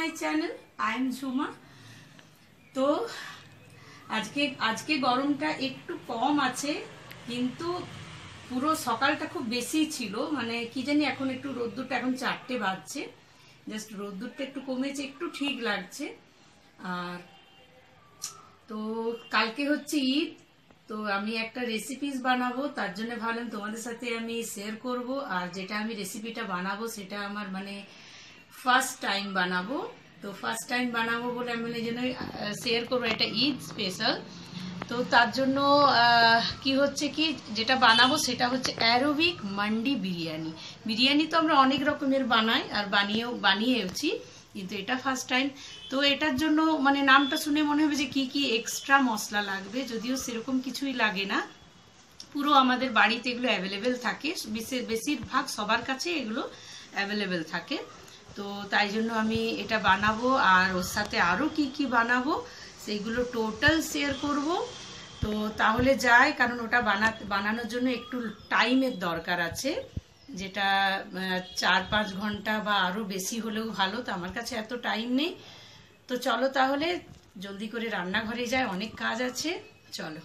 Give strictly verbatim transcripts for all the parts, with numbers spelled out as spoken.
My channel, I am Jhuma. তো আজকে আজকে গরমটা একটু কম আছে, কিন্তু পুরো সকালটা খুব বেশি ছিল। মানে কি জানি এখন একটু রোদ্দুরটা, এখন চারটে বাজছে, জাস্ট রোদ্দুরটা একটু কমেছে, একটু ঠিক লাগছে। আর তো কালকে হচ্ছে ঈদ, তো আমি একটা রেসিপিস বানাবো, তার জন্য ভাবলাম তোমাদের সাথে আমি শেয়ার করব। আর যেটা আমি রেসিপিটা বানাবো সেটা আমার মানে ফার্স্ট টাইম বানাবো, তো ফার্স্ট টাইম বানাবো বলে আমি এই জন্য শেয়ার করবো, এটা ঈদ স্পেশাল। তো তার জন্য কি হচ্ছে কি যেটা বানাবো সেটা হচ্ছে অ্যারোবিক মান্ডি বিরিয়ানি। বিরিয়ানি তো আমরা অনেক রকমের বানাই আর বানিয়েও বানিয়েওছি, কিন্তু এটা ফার্স্ট টাইম। তো এটার জন্য মানে নামটা শুনে মনে হবে যে কি কি এক্সট্রা মশলা লাগবে, যদিও সেরকম কিছুই লাগে না। পুরো আমাদের বাড়িতে এগুলো অ্যাভেলেবেল থাকে, বেশিরভাগ সবার কাছে এগুলো অ্যাভেলেবেল থাকে। তো তাই জন্য আমি এটা বানাবো, আর ওর সাথে আরও কি কি বানাবো সেইগুলো টোটাল শেয়ার করব। তো তাহলে যাই, কারণ ওটা বানাতে বানানোর জন্য একটু টাইমের দরকার আছে, যেটা চার পাঁচ ঘন্টা বা আরও বেশি হলেও ভালো। তো আমার কাছে এত টাইম নেই। তো চলো তাহলে জলদি করে রান্নাঘরে যাই, অনেক কাজ আছে, চলো।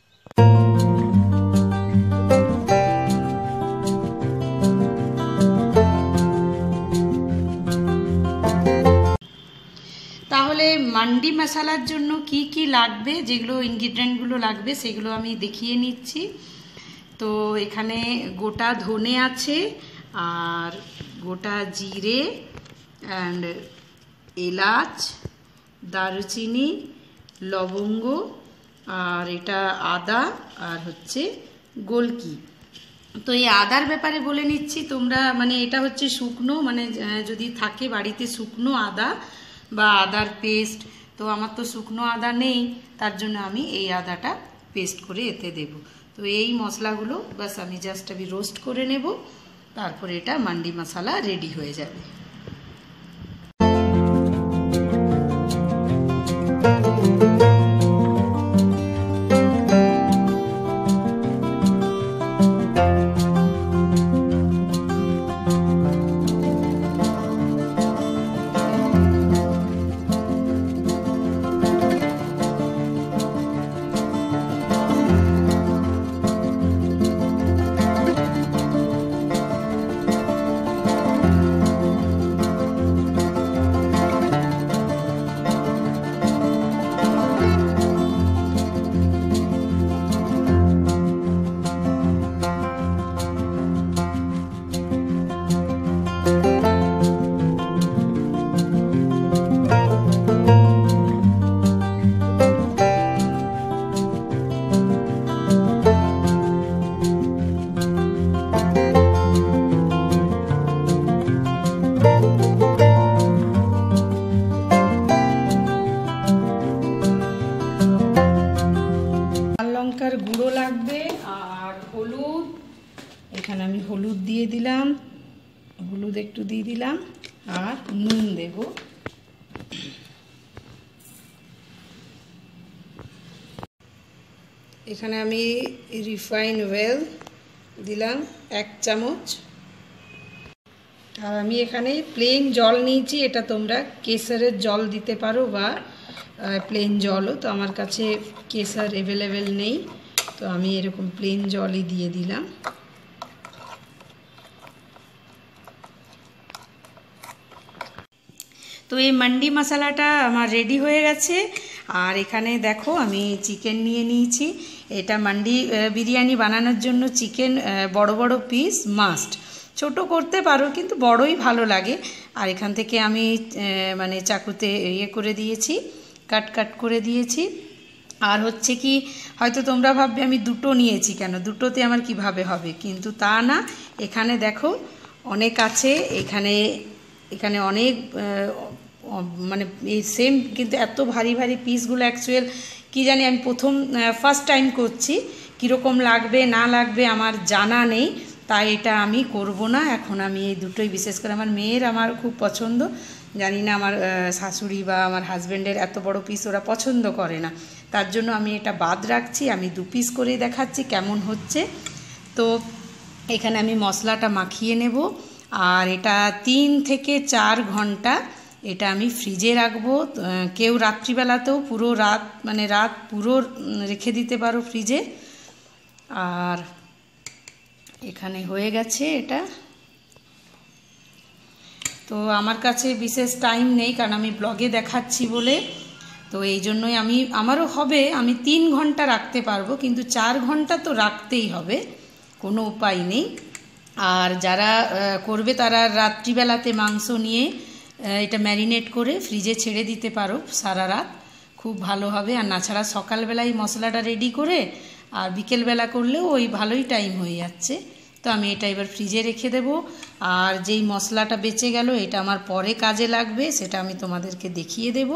তাহলে মান্ডি মশলার জন্য কি কি লাগবে, যেগুলো ইনগ্রিডিয়েন্টগুলো লাগবে সেগুলো আমি দেখিয়ে নিচ্ছি। তো এখানে গোটা ধনে আছে, আর গোটা জিরে অ্যান্ড এলাচ, দারুচিনি, লবঙ্গ, আর এটা আদা, আর হচ্ছে গোলকি। তো এই আদার ব্যাপারে বলে নিচ্ছি, তোমরা মানে এটা হচ্ছে শুকনো, মানে যদি থাকে বাড়িতে শুকনো আদা বা আদার পেস্ট, তো আমার তো শুকনো আদা নেই, তার জন্য আমি এই আদাটা পেস্ট করে এতে দেব। তো এই মশলাগুলো বাস আমি জাস্ট আমি রোস্ট করে নেব, তারপরে এটা মান্ডি মশলা রেডি হয়ে যাবে। লঙ্কার গুঁড়ো লাগবে, আর হলুদ, এখানে আমি হলুদ দিয়ে দিলাম, হলুদ একটু দিয়ে দিলাম, আর নুন দেব। এখানে আমি রিফাইন অয়েল দিলাম এক চামচ, আর আমি এখানে প্লেন জল নিয়েছি, এটা তোমরা কেশরের জল দিতে পারো বা প্লেন জলও। তো আমার কাছে কেশর অ্যাভেলেবেল নেই, তো আমি এরকম প্লেন জলই দিয়ে দিলাম। তো এই মান্ডি মশলাটা আমার রেডি হয়ে গেছে। আর এখানে দেখো আমি চিকেন নিয়ে নিয়েছি। এটা মান্ডি বিরিয়ানি বানানোর জন্য চিকেন বড় বড় পিস মাস্ট, ছোট করতে পারো কিন্তু বড়ই ভালো লাগে। আর এখান থেকে আমি মানে চাকুতে ইয়ে করে দিয়েছি, কাট কাট করে দিয়েছি। আর হচ্ছে কি হয়তো তোমরা ভাববে আমি দুটো নিয়েছি কেন, দুটোতে আমার কিভাবে হবে, কিন্তু তা না। এখানে দেখো অনেক আছে, এখানে এখানে অনেক মানে এই সেম, কিন্তু এত ভারী ভারী পিসগুলো অ্যাকচুয়াল কি জানি, আমি প্রথম ফার্স্ট টাইম করছি, কীরকম লাগবে না লাগবে আমার জানা নেই, তাই এটা আমি করব না। এখন আমি এই দুটোই, বিশেষ করে আমার মেয়ের আমার খুব পছন্দ, জানি না আমার শাশুড়ি বা আমার হাজব্যান্ডের এত বড় পিস ওরা পছন্দ করে না, তার জন্য আমি এটা বাদ রাখছি। আমি দু পিস করে দেখাচ্ছি কেমন হচ্ছে। তো এখানে আমি মশলাটা মাখিয়ে নেব, আর এটা তিন থেকে চার ঘন্টা এটা আমি ফ্রিজে রাখবো। কেউ রাত্রিবেলাতেও পুরো রাত মানে রাত পুরো রেখে দিতে পারো ফ্রিজে। আর এখানে হয়ে গেছে এটা। তো আমার কাছে বিশেষ টাইম নেই, কারণ আমি ব্লগে দেখাচ্ছি বলে, তো এই জন্যই আমি আমারও হবে আমি তিন ঘন্টা রাখতে পারবো, কিন্তু চার ঘন্টা তো রাখতেই হবে, কোনো উপায় নেই। আর যারা করবে তারা রাত্রিবেলাতে মাংস নিয়ে এটা ম্যারিনেট করে ফ্রিজে ছেড়ে দিতে পারো সারা রাত, খুব ভালো হবে। আর নাছাড়া সকালবেলায় মশলাটা রেডি করে আর বিকেলবেলা করলেও ওই ভালোই টাইম হয়ে যাচ্ছে। তো আমি এটা এবার ফ্রিজে রেখে দেব। আর যেই মশলাটা বেঁচে গেল এটা আমার পরে কাজে লাগবে, সেটা আমি তোমাদেরকে দেখিয়ে দেব।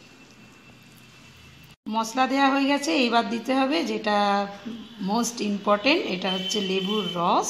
মশলা দেওয়া হয়ে গেছে, এইবার দিতে হবে যেটা মোস্ট ইম্পর্টেন্ট, এটা হচ্ছে লেবুর রস।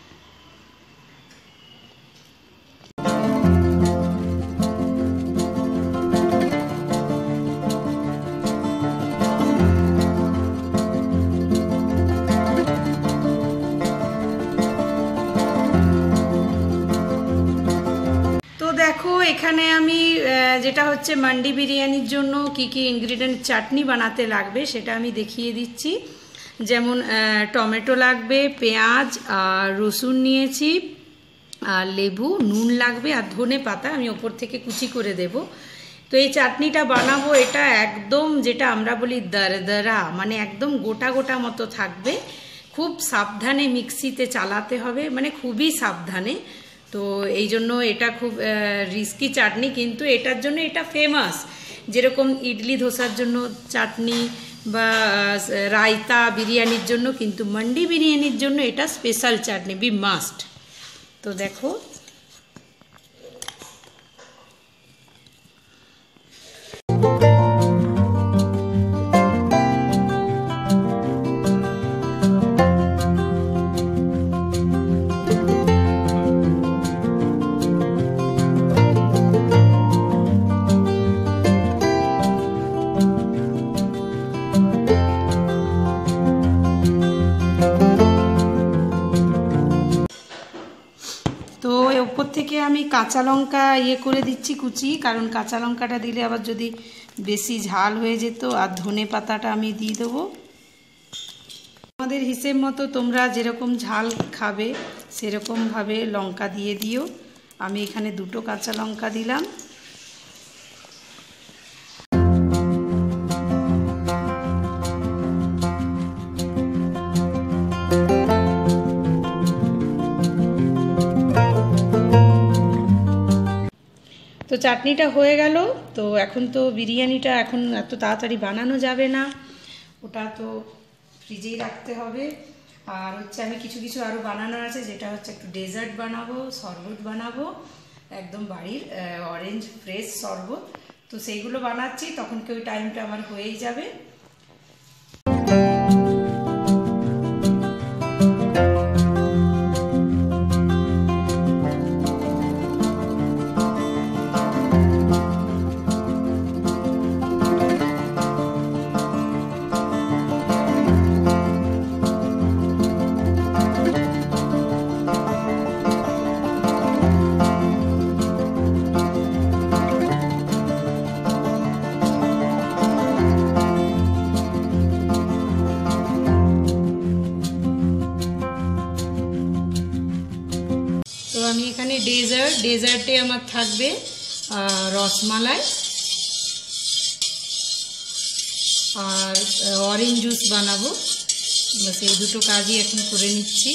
দেখো এখানে আমি যেটা হচ্ছে মান্ডি বিরিয়ানির জন্য কি কি ইনগ্রিডিয়েন্ট চাটনি বানাতে লাগবে সেটা আমি দেখিয়ে দিচ্ছি। যেমন টমেটো লাগবে, পেঁয়াজ আর রসুন নিয়েছি, আর লেবু, নুন লাগবে, আর ধনে পাতা আমি ওপর থেকে কুচি করে দেব। তো এই চাটনিটা বানাবো, এটা একদম যেটা আমরা বলি দরদরা, মানে একদম গোটা গোটা মতো থাকবে। খুব সাবধানে মিক্সিতে চালাতে হবে, মানে খুবই সাবধানে। তো এই জন্য এটা খুব রিস্কি চাটনি, কিন্তু এটার জন্য এটা ফেমাস। যেরকম ইডলি ধোসার জন্য চাটনি বা রায়তা বিরিয়ানির জন্য, কিন্তু মান্ডি বিরিয়ানির জন্য এটা স্পেশাল চাটনি, বি মাস্ট। তো দেখো উপর থেকে আমি কাঁচা লঙ্কা ইয়ে করে দিচ্ছি কুচি, কারণ কাঁচা লঙ্কাটা দিলে আবার যদি বেশি ঝাল হয়ে যেত। আর ধনে পাতাটা আমি দিয়ে দেবো তোমাদের হিসেব মতো, তোমরা যেরকম ঝাল খাবে সেরকমভাবে লঙ্কা দিয়ে দিও। আমি এখানে দুটো কাঁচা লঙ্কা দিলাম। তো চাটনিটা হয়ে গেল। তো এখন তো বিরিয়ানিটা এখন এত তাড়াতাড়ি বানানো যাবে না, ওটা তো ফ্রিজেই রাখতে হবে। আর হচ্ছে আমি কিছু কিছু আরও বানানোর আছে, যেটা হচ্ছে একটু ডেজার্ট বানাবো, শরবত বানাবো, একদম বাড়ির অরেঞ্জ ফ্রেশ শরবত। তো সেইগুলো বানাচ্ছি, তখন কি ওই টাইমটা আমার হয়েই যাবে। আমি এখানে ডেজার্ট ডেজার্টে আমার থাকবে রসমালাই আর অরেঞ্জ জুস বানাবো। বাস এই দুটো কাজই এখন করে নিচ্ছি।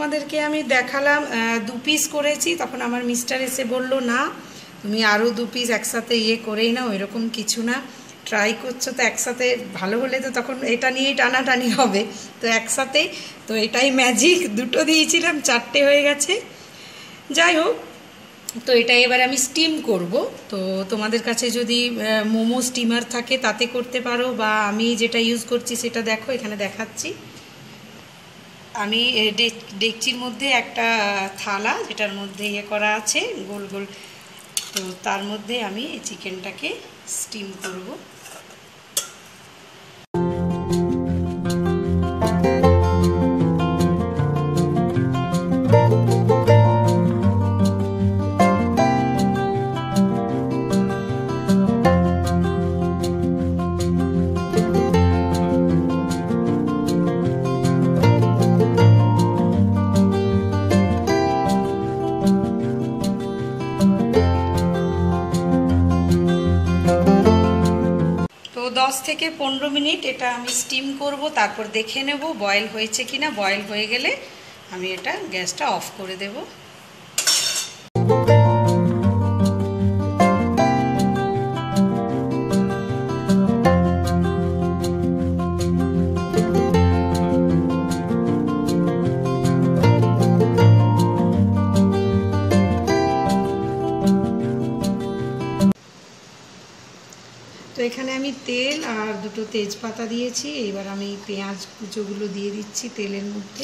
তোমাদেরকে আমি দেখালাম দু পিস করেছি, তখন আমার মিস্টার এসে বলল না তুমি আরও দু পিস একসাথে ইয়ে করেই নাও, এরকম কিছু না, ট্রাই করছো তো একসাথে ভালো হলে তো তখন এটা নিয়েই টানাটানি হবে, তো একসাথেই, তো এটাই ম্যাজিক, দুটো দিয়েছিলাম চারটে হয়ে গেছে। যাই হোক, তো এটা এবার আমি স্টিম করব। তো তোমাদের কাছে যদি মোমো স্টিমার থাকে তাতে করতে পারো, বা আমি যেটা ইউজ করছি সেটা দেখো, এখানে দেখাচ্ছি। আমি ডেকচির মধ্যে একটা থালা, যেটার মধ্যে ইয়ে করা আছে গোল গোল, তো তার মধ্যে আমি চিকেনটাকে স্টিম করব। দশ থেকে পনেরো মিনিট এটা আমি স্টিম করব, তারপর দেখে নেব বয়েল হয়েছে কিনা। বয়েল হয়ে গেলে আমি এটা গ্যাসটা অফ করে দেব। তো এখানে আমি তেল আর দুটো তেজপাতা দিয়েছি, এবার আমি পেঁয়াজ কুচোগুলো দিয়ে দিচ্ছি তেলের মধ্যে।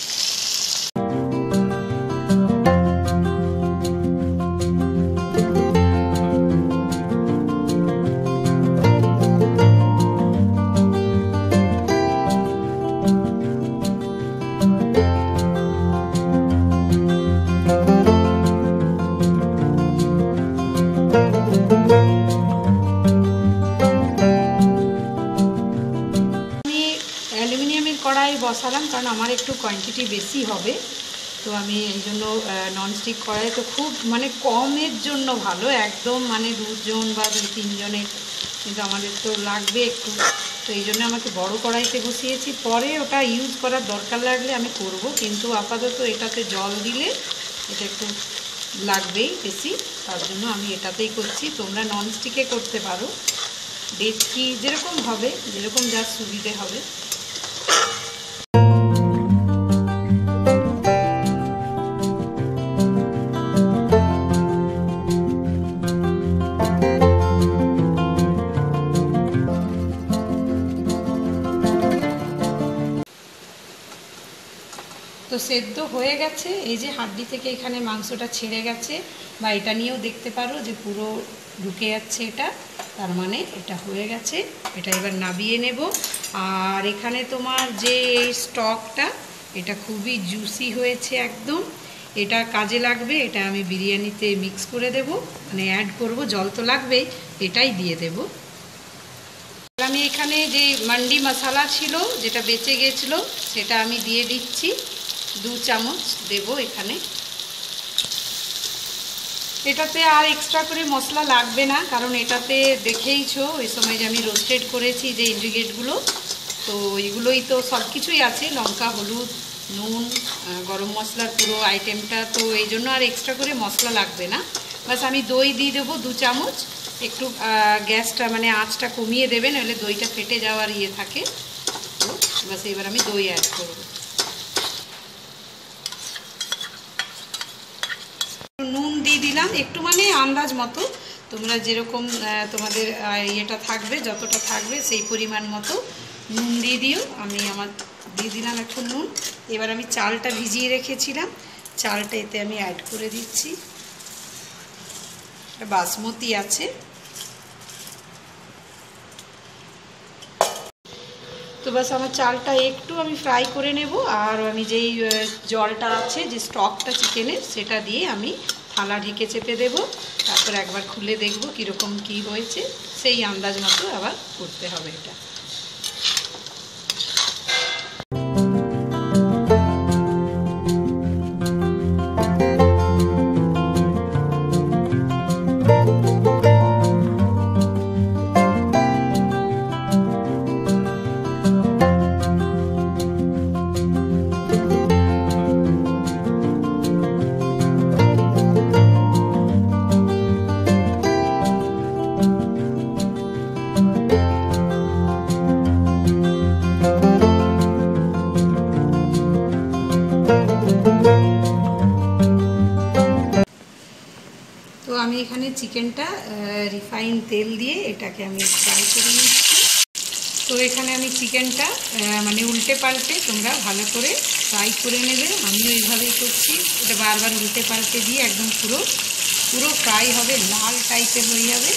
কড়াই বসালাম, কারণ আমার একটু কোয়ান্টিটি বেশি হবে, তো আমি এই জন্য ননস্টিক কড়াই, তো খুব মানে কমের জন্য ভালো, একদম মানে দুজন বা দুই তিনজনের, কিন্তু আমাদের তো লাগবে একটু, তো এই জন্য আমাকে বড় কড়াইতে বসিয়েছি। পরে ওটা ইউজ করার দরকার লাগলে আমি করব, কিন্তু আপাতত এটাতে জল দিলে এটা একটু লাগবেই বেশি, তার জন্য আমি এটাতেই করছি। তোমরা ননস্টিকে করতে পারো, ডেচকি যেরকম হবে, যেরকম যা সুবিধে হবে। তো সেদ্ধ হয়ে গেছে, এই যে হাড্ডি থেকে এখানে মাংসটা ছেড়ে গেছে, বা এটা নিয়েও দেখতে পারো যে পুরো ঢুকে যাচ্ছে, এটা তার মানে এটা হয়ে গেছে। এটা এবার নাবিয়ে নেব। আর এখানে তোমার যে এই স্টকটা, এটা খুবই জুসি হয়েছে একদম, এটা কাজে লাগবে, এটা আমি বিরিয়ানিতে মিক্স করে দেব, মানে অ্যাড করব, জল তো লাগবেই, এটাই দিয়ে দেব। আমি এখানে যে মান্ডি মশলা ছিল যেটা বেঁচে গেছিলো, সেটা আমি দিয়ে দিচ্ছি, দু চামচ দেব এখানে। এটাতে আর এক্সট্রা করে মশলা লাগবে না, কারণ এটাতে দেখেইছো ওই সময় যে আমি রোস্টেড করেছি যে ইনগ্রিডিয়েন্টগুলো, তো এইগুলোই তো সব কিছুই আছে, লঙ্কা, হলুদ, নুন, গরম মশলার পুরো আইটেমটা, তো এই জন্য আর এক্সট্রা করে মশলা লাগবে না। বাস আমি দই দিয়ে দেবো দু চামচ, একটু গ্যাসটা মানে আঁচটা কমিয়ে দেবেন, নাহলে দইটা ফেটে যাওয়ার ইয়ে থাকে, তো বাস এবার আমি দই অ্যাড করব। নুন দিয়ে দিলাম একটু, মানে আন্দাজ মতো, তোমরা যেরকম তোমাদের ইয়েটা থাকবে, যতটা থাকবে সেই পরিমাণ মতো নুন দিয়ে দিও। আমি আমার দিয়ে দিলাম একটু নুন। এবার আমি চালটা ভিজিয়ে রেখেছিলাম, চালটা এতে আমি অ্যাড করে দিচ্ছি, বাসমতি আছে। তো বাস আমার চালটা একটু আমি ফ্রাই করে নেব, আর আমি যেই জলটা আছে, যে স্টকটা চিকেনের, সেটা দিয়ে আমি থালা ঢেকে চেপে দেব, তারপর একবার খুলে দেখব কীরকম কী হয়েছে, সেই আন্দাজ মতো আবার করতে হবে এটা। আমি এখানে চিকেনটা রিফাইন তেল দিয়ে এটাকে আমি ফ্রাই করে নিচ্ছি। তো এখানে আমি চিকেনটা মানে উল্টে পাল্টে তোমরা ভালো করে ফ্রাই করে নেবে, আমিও এইভাবেই করছি। এটা বারবার উল্টে পাল্টে দিয়ে একদম পুরো পুরো ফ্রাই হবে, লাল টাইপের হয়ে যাবে।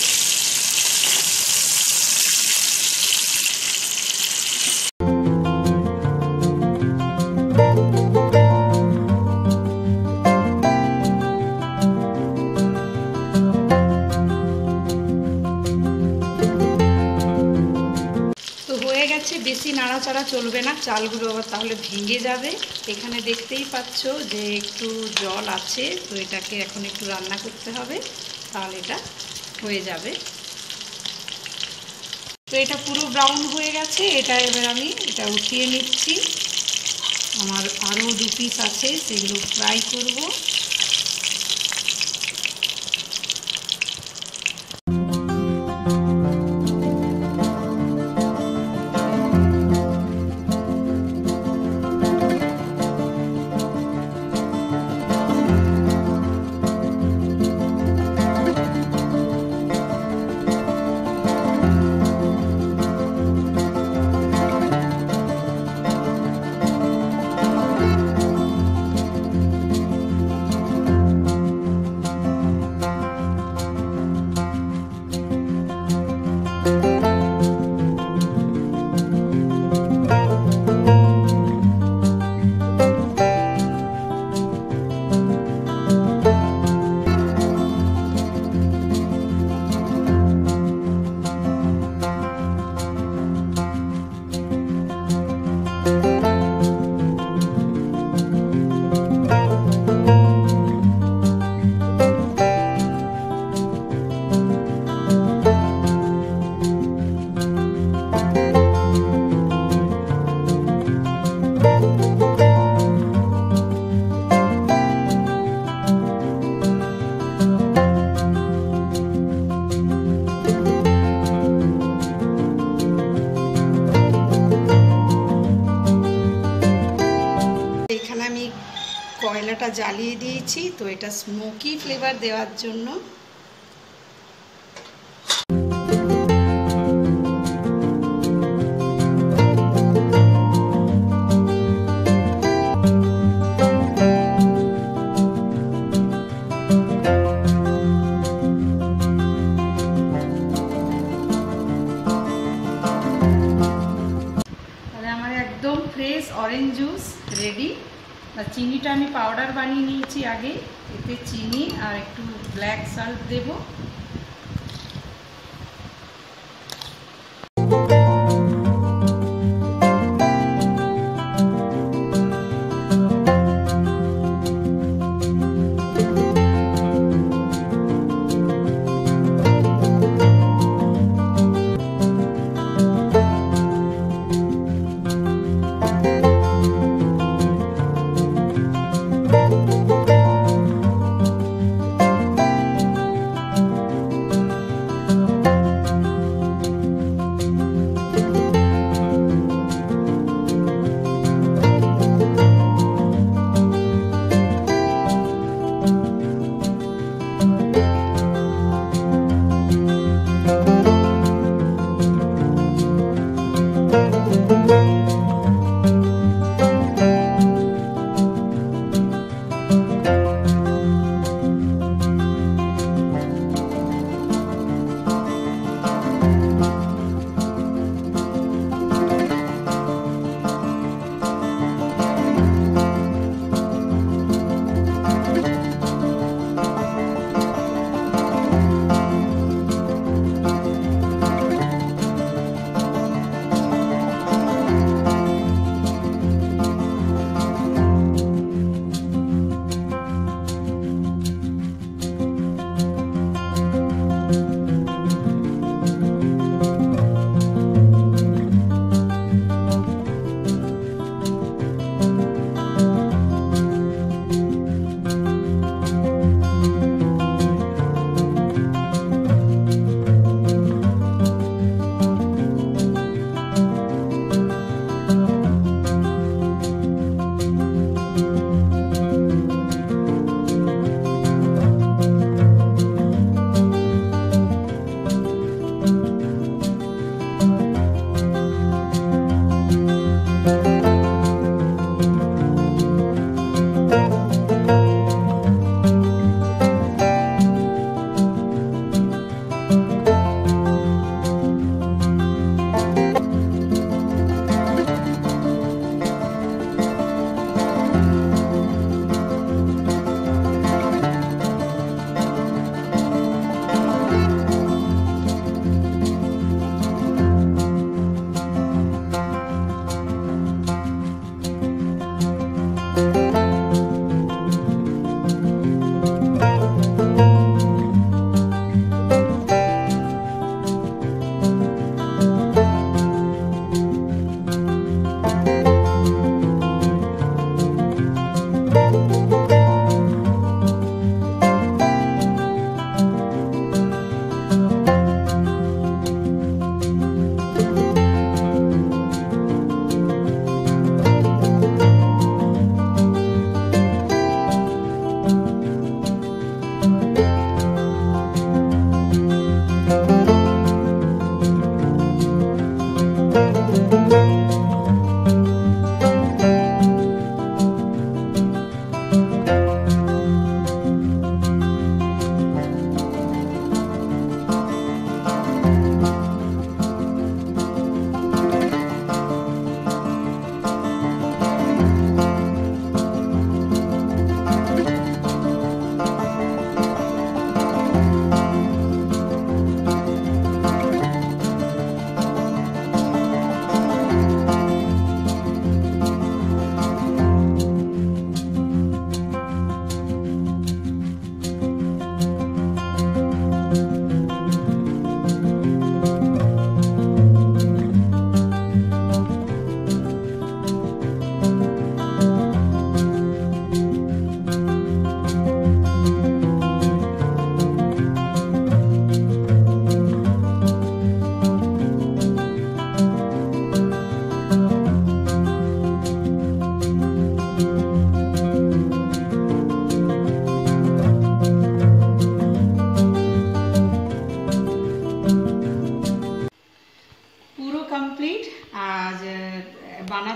বেশি নাড়াচাড়া চলবে না, চালগুলো আবার তাহলে ভেঙে যাবে। এখানে দেখতেই পাচ্ছ যে একটু জল আছে, তো এটাকে এখন একটু রান্না করতে হবে, তাহলে এটা হয়ে যাবে। তো এটা পুরো ব্রাউন হয়ে গেছে, এটা এবার আমি এটা উঠিয়ে নিচ্ছি। আমার আরও দু পিস আছে, সেগুলো ফ্রাই করব। কয়লাটা জ্বালিয়ে দিয়েছি, তো এটা স্মোকি ফ্লেভার দেওয়ার জন্য। তাহলে আমার একদম ফ্রেশ অরেঞ্জ জুস রেডি। আর চিনিটা আমি পাউডার বানিয়ে নিয়েছি আগে, এতে চিনি আর একটু ব্ল্যাক সল্ট দেব।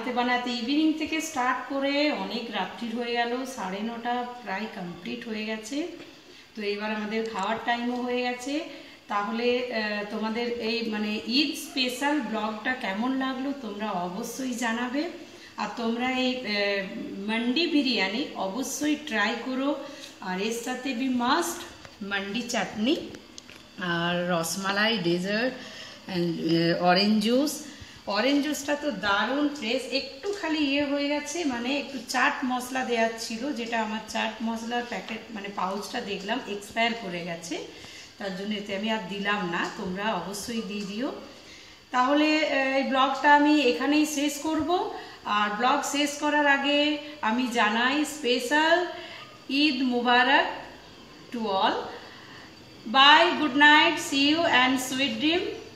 বানাতে বানাতে ইভিনিং থেকে স্টার্ট করে অনেক রাত্রির হয়ে গেল, সাড়ে নটা প্রায় কমপ্লিট হয়ে গেছে। তো এবার আমাদের খাওয়ার টাইমও হয়ে গেছে। তাহলে তোমাদের এই মানে ঈদ স্পেশাল ব্লগটা কেমন লাগলো তোমরা অবশ্যই জানাবে। আর তোমরা এই মান্ডি বিরিয়ানি অবশ্যই ট্রাই করো। আর এর সাথে বি মাস্ট মান্ডি চাটনি আর rasmalai dessert, orange juice. Orange জুসটা তো দারুণ ফ্রেশ, একটু খালি ইয়ে হয়ে গেছে, মানে একটু চাট মশলা দেওয়ার ছিল, যেটা আমার চাট মশলার প্যাকেট মানে পাউচটা দেখলাম এক্সপায়ার করে গেছে, তার জন্য এতে আমি আর দিলাম না। তোমরা অবশ্যই দিয়ে দিও। তাহলে এই ব্লগটা আমি এখানেই শেষ করব। আর ব্লগ শেষ করার আগে আমি জানাই special Eid Mubarak to all. Bye, good night, see you and sweet dream.